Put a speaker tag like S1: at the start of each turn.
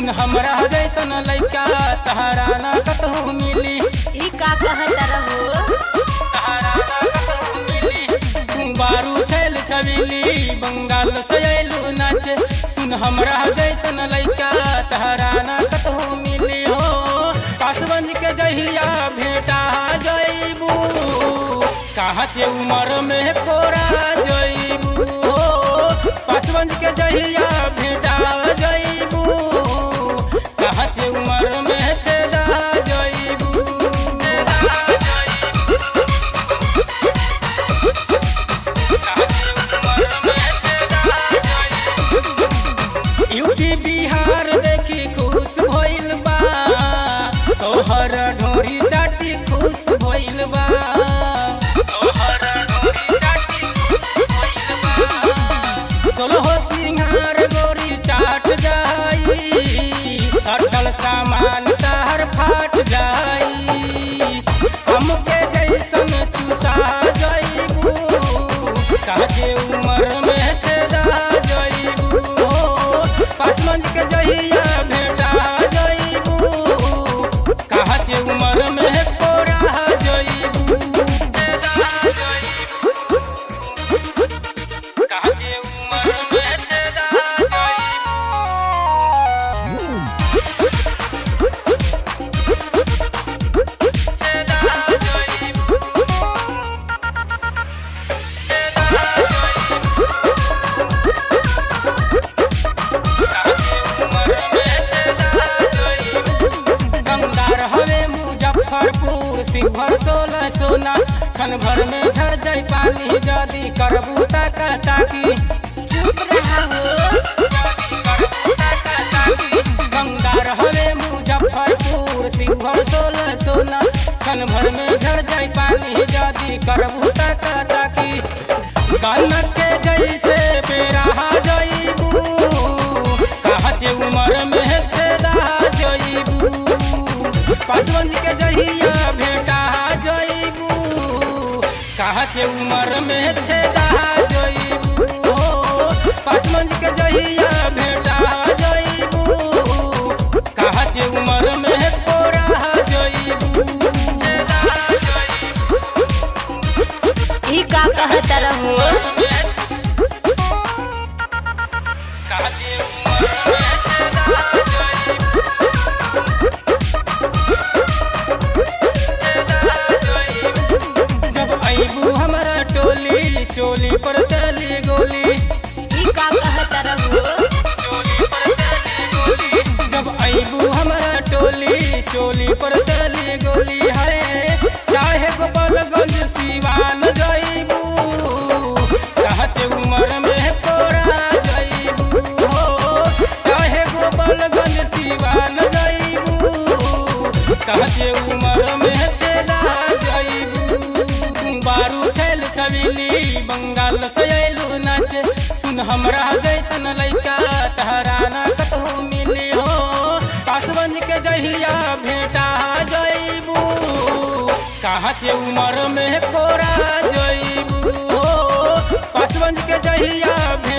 S1: सुन हमरा जैसन लइका तहरा ना कतहु मिली।
S2: ई का कहत रहो
S1: तहरा ना कतहु मिली। तू बारू छैल छबिली बंगाल से अइलू नाचे। सुन हमरा जैसन लइका तहरा ना कतहु मिली हो। कासगंज के जहिया भेटा जइबू कहाँ से उमर में कोरा जइबू हो। कासगंज के जहिया भेटा जइबू कहाँ से उमर में छेदा जइबू। यूपी बिहार देखी खुश भइल बा तोहर ढोरी चाटी खुश भइल बा। तोहर ढोरी चाटी खुश भइल बा। सोलहो सिंहार गोरी चाट जाई सटल सामान तार फाट जाई। हमके जैसन चूसा जइबू काहे उमर में छेदा जइबू हो। कासगंज के जहिया भेटा जइबू कहाँ से उमर में कोरा जइबू। कहाँ से उमर में छेदा जइबू। छेदा जइबू। छेदा मुजफ्फरपुर शिवहर 16 सोना क्षण भर में झर जाई पानी जदी करबू ताकी।
S2: चुप रहा हो
S1: गंगार हवे मुजफ्फरपुर शिवहर 16 सोना क्षण भर में झर जाई पानी जदी करबू ताकी। कनक के जैसे बेराहा जइबू कहाँ से उमर में छेदा जइबू। कासगंज के जहिया भेटा जइबू कहाँ से उमर में छेदा जइबू हो। कासगंज के जहिया भेटा जइबू कहाँ से उमर में कोरा जइबू। छेदा जइबू।
S2: ई का कहत रहो
S1: कहाँ से उमर में छेदा जइबू। जब अइबू हमरा टोली चोली पर चली गोली।
S2: ई का कहत रहो
S1: चोली पर चली गोली। जब अइबू हमरा टोली चोली पर चली गोली है। चाहे गोपालगंज सिवान जइबू कहाँ से उमर में कोरा जइबू हो। चाहे गोपालगंज सिवान जइबू कहाँ से उमर में छेदा जइबू। बारू छैल छबिली बंगाल से अइलू नाचे। सुन हमरा जैसन लइका तहरा ना कतहु मिली हो। कासगंज के जहिया भेटा जइबू कहाँ से उमर में कोरा जइबू हो। कासगंज के जहिया